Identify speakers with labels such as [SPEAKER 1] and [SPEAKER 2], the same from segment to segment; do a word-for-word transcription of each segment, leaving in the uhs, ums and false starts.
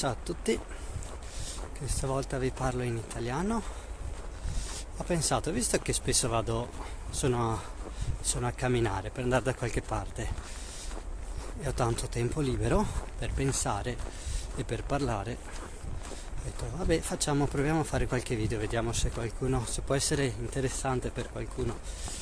[SPEAKER 1] Ciao a tutti, questa volta vi parlo in italiano. Ho pensato, visto che spesso vado, sono, sono a camminare per andare da qualche parte e ho tanto tempo libero per pensare e per parlare, ho detto vabbè, facciamo, proviamo a fare qualche video, vediamo se qualcuno, se può essere interessante per qualcuno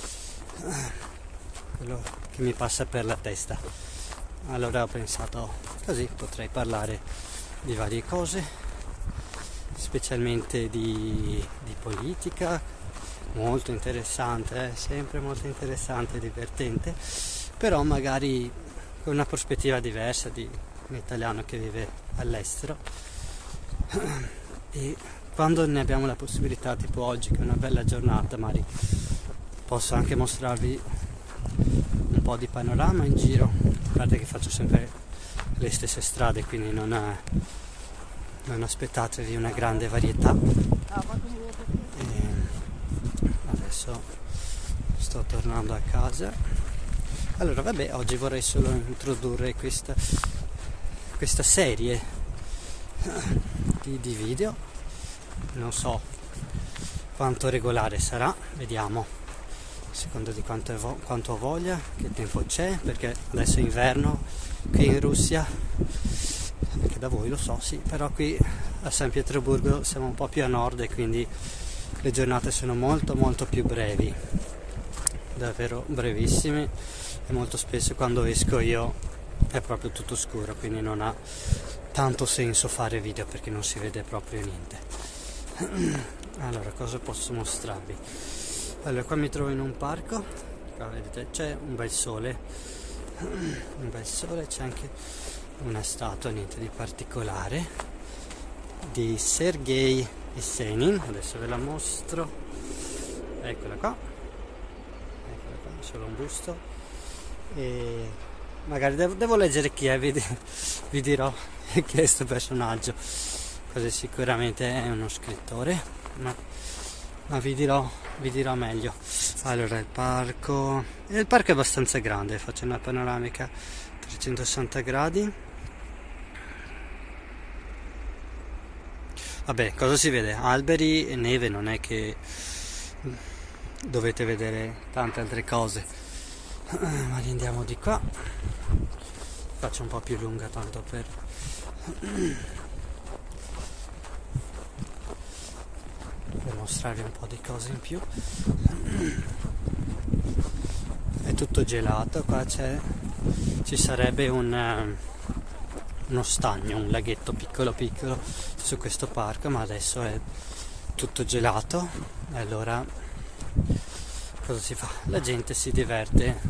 [SPEAKER 1] quello che mi passa per la testa. Allora ho pensato, così potrei parlare di varie cose, specialmente di, di politica, molto interessante, eh? sempre molto interessante e divertente, però magari con una prospettiva diversa di un italiano che vive all'estero. E quando ne abbiamo la possibilità, tipo oggi che è una bella giornata, magari posso anche mostrarvi un po' di panorama in giro, a parte che faccio sempre le stesse strade, quindi non, è, non aspettatevi una grande varietà. E adesso sto tornando a casa. Allora vabbè, oggi vorrei solo introdurre questa, questa serie di, di video, non so quanto regolare sarà, vediamo, secondo di quanto, vo- quanto ho voglia, che tempo c'è, perché adesso è inverno qui in Russia, anche da voi lo so, sì, però qui a San Pietroburgo siamo un po' più a nord e quindi le giornate sono molto molto più brevi, davvero brevissime, e molto spesso quando esco io è proprio tutto scuro, quindi non ha tanto senso fare video perché non si vede proprio niente. Allora, cosa posso mostrarvi? Allora, qua mi trovo in un parco, qua vedete c'è un bel sole, un bel sole, c'è anche una statua, niente di particolare, di Sergei Esenin, adesso ve la mostro, eccola qua, eccola qua, solo un busto, e magari devo, devo leggere chi è, vi, vi dirò chi è questo personaggio, così sicuramente è uno scrittore, ma, ma vi dirò vi dirò meglio. Allora, il parco il parco è abbastanza grande, faccio una panoramica trecentosessanta gradi. Vabbè, cosa si vede? Alberi e neve, non è che dovete vedere tante altre cose, ma andiamo di qua, faccio un po' più lunga tanto per per mostrarvi un po' di cose in più. È tutto gelato, qua c'è ci sarebbe un uh, uno stagno, un laghetto piccolo piccolo su questo parco, ma adesso è tutto gelato, e allora cosa si fa? La gente si diverte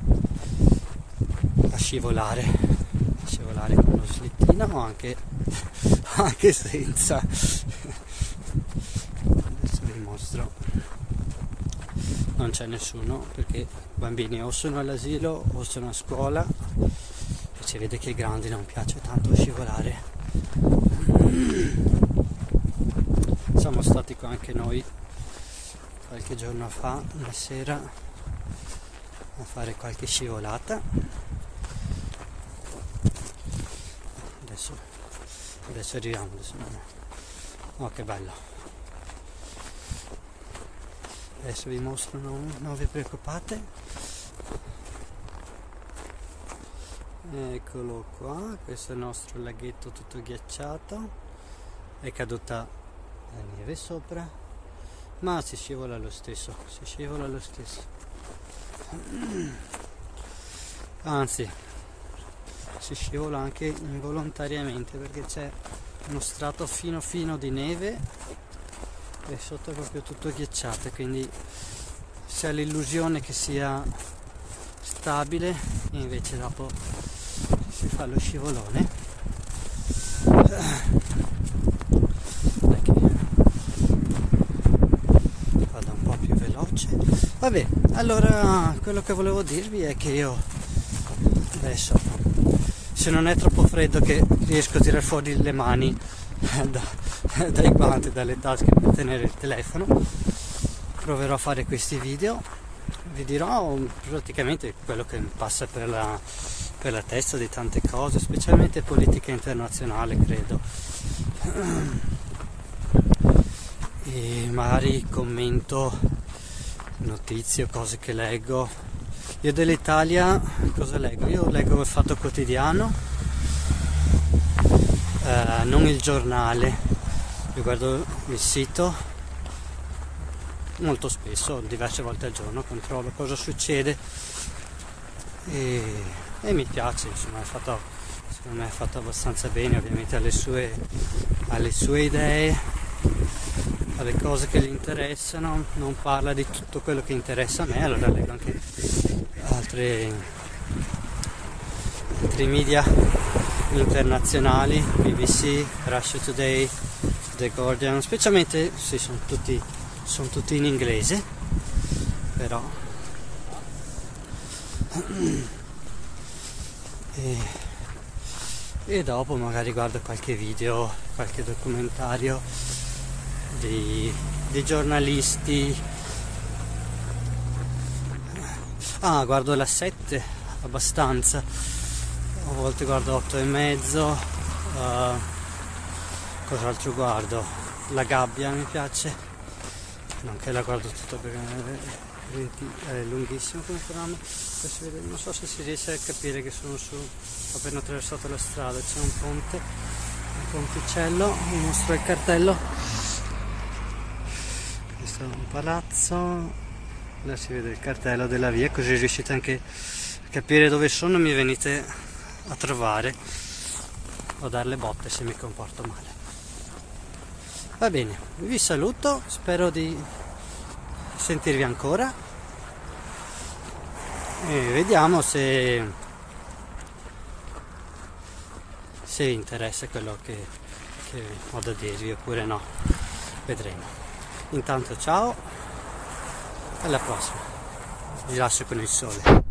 [SPEAKER 1] a scivolare a scivolare con lo slittino o anche anche senza. Non c'è nessuno perché i bambini o sono all'asilo o sono a scuola, e si vede che ai grandi non piace tanto scivolare. Siamo stati qua anche noi qualche giorno fa, una sera, a fare qualche scivolata. Adesso, adesso arriviamo, adesso non... oh, che bello. Adesso vi mostro, non, non vi preoccupate. Eccolo qua, questo è il nostro laghetto tutto ghiacciato, è caduta la neve sopra, ma si scivola lo stesso, si scivola lo stesso. Anzi, si scivola anche involontariamente perché c'è uno strato fino fino di neve e sotto è proprio tutto ghiacciato, quindi si ha l'illusione che sia stabile e invece dopo si fa lo scivolone. Vado un po' più veloce. Vabbè, allora quello che volevo dirvi è che io adesso, se non è troppo freddo che riesco a tirare fuori le mani da dai guanti, dalle tasche per tenere il telefono, proverò a fare questi video vi dirò praticamente quello che mi passa per la, per la testa di tante cose, specialmente politica internazionale, credo. E magari commento notizie o cose che leggo. Io dell'Italia cosa leggo? Io leggo il Fatto Quotidiano, eh, non il giornale, io guardo il sito molto spesso, diverse volte al giorno, controllo cosa succede e, e mi piace, insomma, è fatto, secondo me è fatto abbastanza bene, ovviamente alle sue, alle sue idee, alle cose che gli interessano, non parla di tutto quello che interessa a me, allora leggo anche altri, altri media internazionali, B B C, Russia Today, The Guardian, specialmente sì, sono tutti sono tutti in inglese, però e, e dopo magari guardo qualche video, qualche documentario di, di giornalisti. Ah, guardo la sette abbastanza, a volte guardo otto e mezzo. Uh, cos'altro guardo? La Gabbia mi piace, non che la guardo tutto perché è lunghissimo come programma. Non so se si riesce a capire che sono su, ho appena attraversato la strada, c'è un ponte, un ponticello, vi mostro il cartello. Questo è un palazzo, là si vede il cartello della via, così riuscite anche a capire dove sono, mi venite a trovare o dar le botte se mi comporto male. Va bene, vi saluto, spero di sentirvi ancora e vediamo se, se vi interessa quello che, che ho da dirvi oppure no, vedremo. Intanto ciao, alla prossima, vi lascio con il sole.